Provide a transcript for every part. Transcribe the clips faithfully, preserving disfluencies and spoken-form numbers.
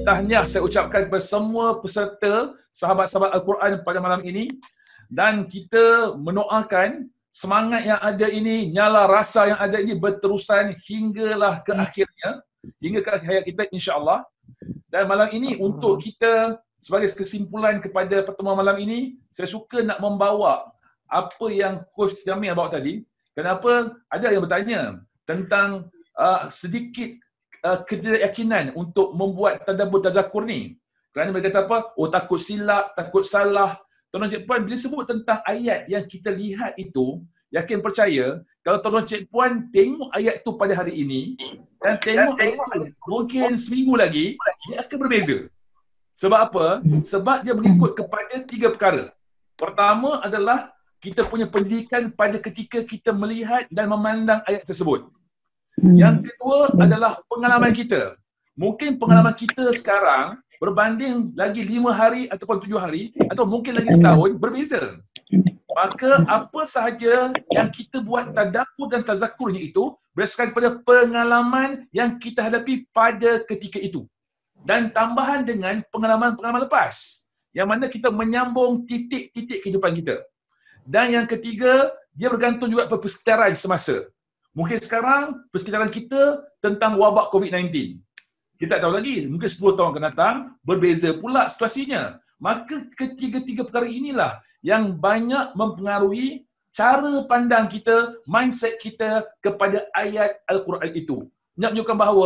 tahniah saya ucapkan kepada semua peserta sahabat-sahabat Al-Quran pada malam ini, dan kita mendoakan semangat yang ada ini, nyala rasa yang ada ini berterusan hinggalah ke akhirnya, hingga ke akhir hayat kita insya-Allah. Dan malam ini untuk kita sebagai kesimpulan kepada pertemuan malam ini, saya suka nak membawa apa yang Coach Jamil bawa tadi. Kenapa? Ada yang bertanya tentang uh, sedikit uh, ketidakyakinan untuk membuat tadabbur tazakur ni. Kerana mereka kata apa? Oh, takut silap, takut salah. Tuan-tuan Cik Puan, bila sebut tentang ayat yang kita lihat itu, yakin percaya, kalau tuan-tuan Cik Puan tengok ayat itu pada hari ini, dan tengok ayat itu mungkin seminggu lagi, dia akan berbeza. Sebab apa? Sebab dia mengikut kepada tiga perkara. Pertama adalah kita punya pendidikan pada ketika kita melihat dan memandang ayat tersebut. Yang kedua adalah pengalaman kita. Mungkin pengalaman kita sekarang berbanding lagi lima hari ataupun tujuh hari atau mungkin lagi setahun berbeza. Maka apa sahaja yang kita buat tadabbur dan tazakurnya itu berdasarkan pada pengalaman yang kita hadapi pada ketika itu. Dan tambahan dengan pengalaman-pengalaman lepas yang mana kita menyambung titik-titik kehidupan kita. Dan yang ketiga, dia bergantung juga pada persekitaran semasa. Mungkin sekarang persekitaran kita tentang wabak covid sembilan belas. Kita tak tahu lagi, mungkin sepuluh tahun akan datang, berbeza pula situasinya. Maka ketiga-tiga perkara inilah yang banyak mempengaruhi cara pandang kita, mindset kita kepada ayat Al-Quran itu. Nak menunjukkan bahawa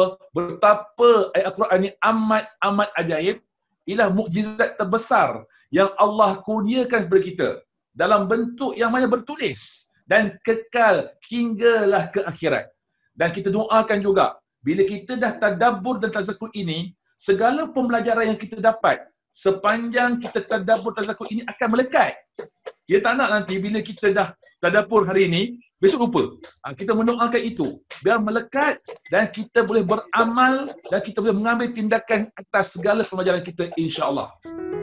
betapa ayat Al-Quran ini amat-amat ajaib, ialah mukjizat terbesar yang Allah kurniakan kepada kita dalam bentuk yang mana bertulis dan kekal hinggalah ke akhirat. Dan kita doakan juga, bila kita dah tadabbur dan tazakur ini, segala pembelajaran yang kita dapat sepanjang kita tadabbur tazakur ini akan melekat. Kita tak nak nanti bila kita dah tadabbur hari ini, besok lupa. Ha, kita mendoakan itu biar melekat dan kita boleh beramal dan kita boleh mengambil tindakan atas segala pembelajaran kita insya-Allah.